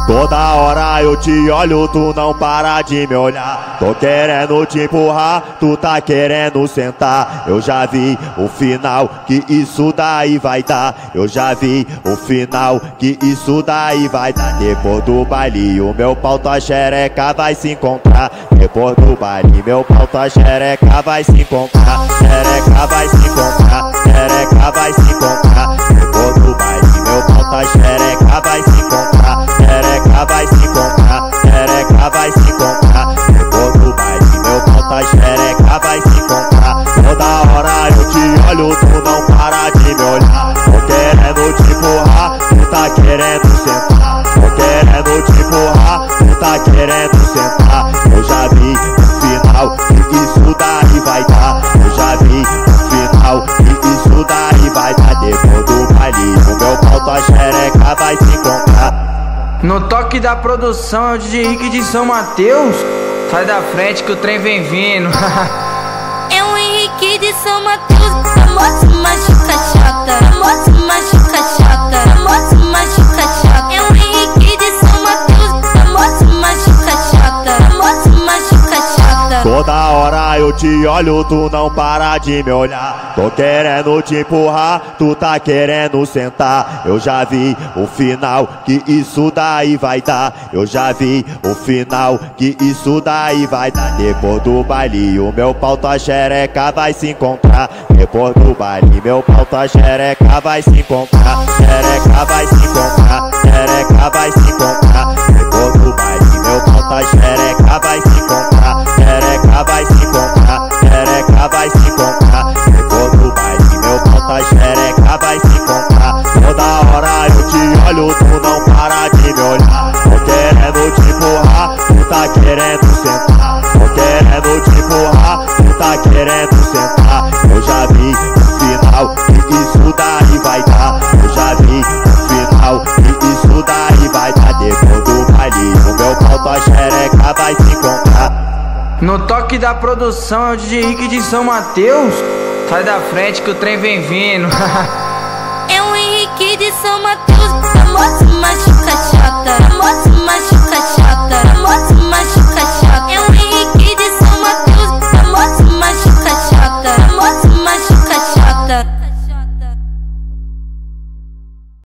Toda hora eu te olho, tu não para de me olhar. Tô querendo te empurrar, tu tá querendo sentar. Eu já vi o final que isso daí vai dar. Eu já vi o final que isso daí vai dar. Depois do baile o meu pau, tua xereca vai se encontrar. Depois do baile meu pau, tua xereca vai se encontrar. Xereca vai se encontrar, xereca vai se encontrar. Depois do baile meu pau, tua xereca vai se encontrar. Xereca vai se encontrar, xereca vai se encontrar. Depois do baile meu pau, tua xereca vai se encontrar. Toda hora eu te olho, tu não para de me olhar. Tô querendo te empurrar, tu tá querendo sentar. Tô querendo te empurrar, tu tá querendo sentar. Eu já vi o final que isso daí vai dar. Eu já vi o final que isso daí vai dar. Depois do baile o meu pau, tua xereca vai se encontrar. No toque da produção é o DJ Henrique de São Mateus. Sai da frente que o trem vem vindo. É o Henrique de São Mateus, famoso machuca chata, famoso machuca chata, famoso machuca chata. É o Henrique de São Mateus, famoso machuca chata, famoso machuca chata. Toda hora eu te olho, tu não para de me olhar. Tô querendo te empurrar, tu tá querendo sentar. Eu já vi o final que isso daí vai dar. Eu já vi o final que isso daí vai dar. Depois do baile o meu pau, tua xereca vai se encontrar. Depois do baile meu pau, tua xereca vai se encontrar. Xereca vai se encontrar, xereca vai se encontrar. Depois do baile meu pau, tua xereca vai se encontrar. Xereca vai se encontrar, xereca vai se encontrar. Depois do baile meu pau, tua xereca vai se encontrar. Toda hora eu te olho, tu não para de me olhar. Tô querendo te empurrar, tu tá querendo sentar. Tô querendo te empurrar, tu tá querendo sentar. Eu já vi o final que isso daí vai dar. Eu já vi o final que isso daí vai dar. Depois do baile o meu pau, tua xereca vai se encontrar. No toque da produção é o DJ Henrique de São Mateus. Sai da frente que o trem vem vindo. É o Henrique de São Mateus, famoso machuca chata, famoso machuca chata.